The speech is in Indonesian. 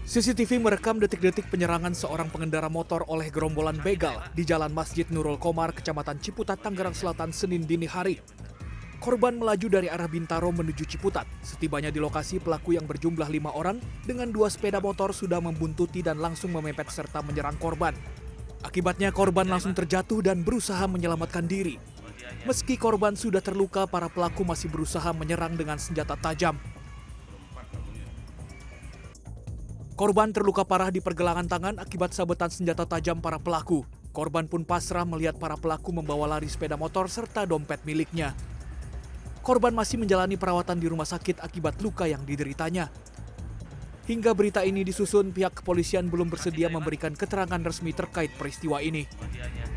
CCTV merekam detik-detik penyerangan seorang pengendara motor oleh gerombolan begal di Jalan Masjid Nurul Komar, Kecamatan Ciputat, Tangerang Selatan, Senin dini hari. Korban melaju dari arah Bintaro menuju Ciputat. Setibanya di lokasi, pelaku yang berjumlah 5 orang dengan 2 sepeda motor sudah membuntuti dan langsung memepet serta menyerang korban. Akibatnya korban langsung terjatuh dan berusaha menyelamatkan diri. Meski korban sudah terluka, para pelaku masih berusaha menyerang dengan senjata tajam. Korban terluka parah di pergelangan tangan akibat sabetan senjata tajam para pelaku. Korban pun pasrah melihat para pelaku membawa lari sepeda motor serta dompet miliknya. Korban masih menjalani perawatan di rumah sakit akibat luka yang dideritanya. Hingga berita ini disusun, pihak kepolisian belum bersedia memberikan keterangan resmi terkait peristiwa ini.